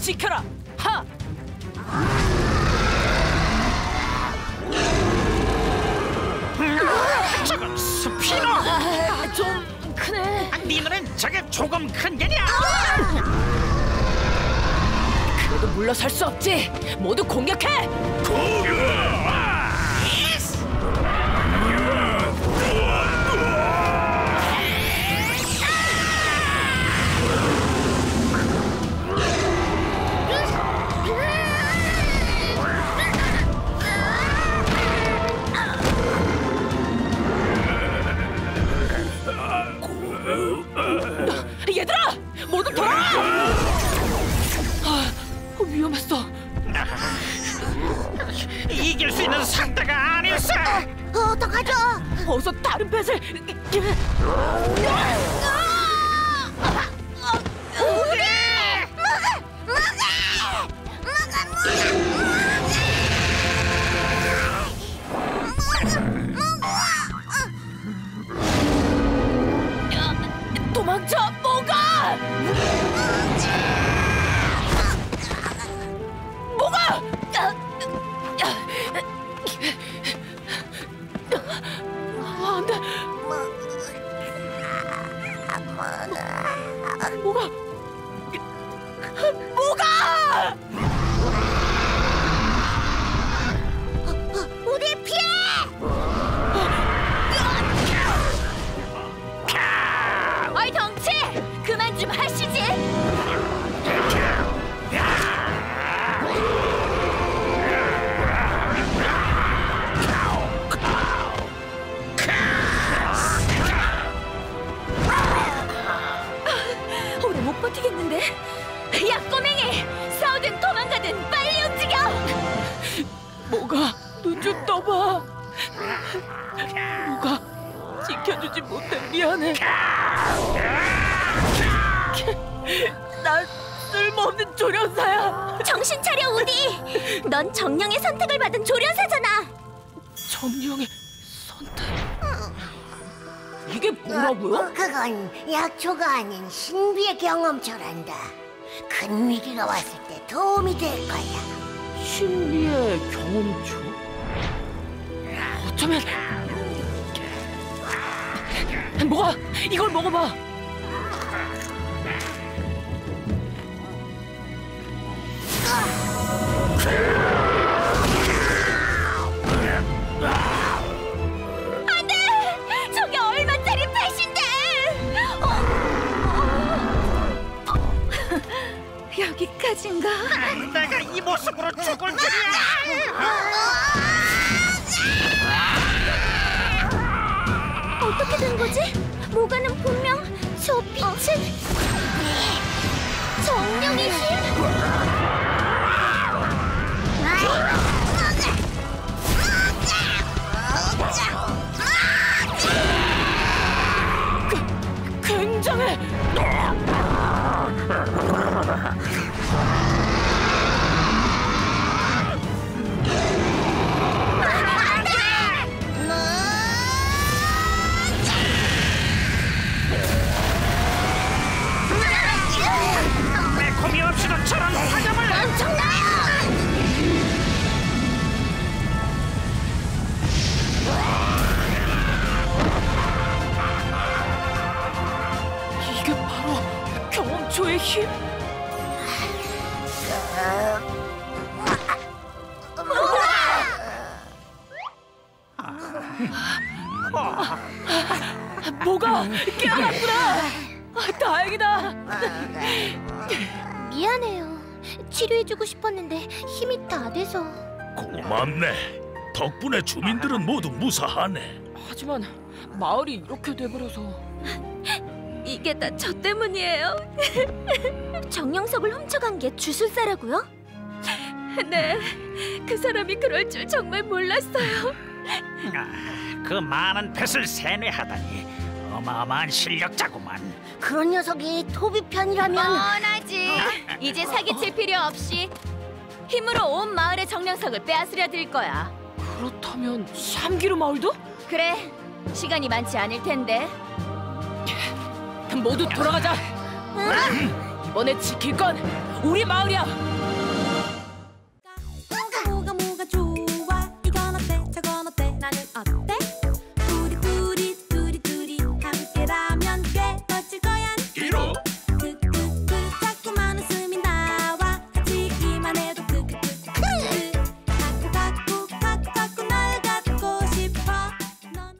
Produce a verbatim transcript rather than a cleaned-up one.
지켜라. 하! 저건 스피너. 아, 좀 크네. 아, 네 눈엔 저게 조금 큰 게냐? 그래도 물러설 수 없지. 모두 공격해. 얘들아, 모두 돌아와! 아, 위험했어. 이길 수 있는 상대가 아니었어. 어, 어떡하죠? 어서 다른 펫을. 도망쳐, 뭐가! 뭐가! 안 돼. 뭐가? 뭐가! 우리 피해! 어이 덩치! 그만 좀 하시지! 오래 못 버티겠는데? 야 꼬맹이! 싸우든 도망가든 빨리 움직여! 뭐가? 눈 좀 떠봐. 뭐가? 지켜주지 못해 미안해. 난 쓸모없는 조련사야. 정신 차려 우디! 넌 정령의 선택을 받은 조련사잖아! 정령의 선택. 이게 뭐라고요? 그건 약초가 아닌 신비의 경험처란다. 큰 위기가 왔을 때 도움이 될 거야. 신비의 경험초? 어쩌면 뭐가? 이걸 먹어봐. 안돼! 저게 얼마짜리 펫인데! 어? 어? 여기까지인가? 내가 이 모습으로 죽을 줄이야. 어떻게 된 거지? 모가는 분명 저 빛은 정령의 힘? 굉장해. 매콤이 없이도 저런 사정을. 이게 바로 경험초의 힘? 뭐가 깨어났구나. 아, 다행이다. 미안해요. 치료해주고 싶었는데 힘이 다 돼서. 고맙네. 덕분에 주민들은 모두 무사하네. 하지만 마을이 이렇게 돼버려서. 이게 다 저 때문이에요. 정령석을 훔쳐간 게 주술사라고요? 네, 그 사람이 그럴 줄 정말 몰랐어요. 아, 그 많은 펫을 세뇌하다니 어마어마한 실력자구만. 그런 녀석이 토비 편이라면 뻔하지. 이제 사기칠 필요 없이 힘으로 온 마을의 정령석을 빼앗으려 들 거야. 그렇다면 삼기루 마을도? 그래, 시간이 많지 않을 텐데. 모두 돌아가자. 응? 이번에 지킬 건 우리 마을이야.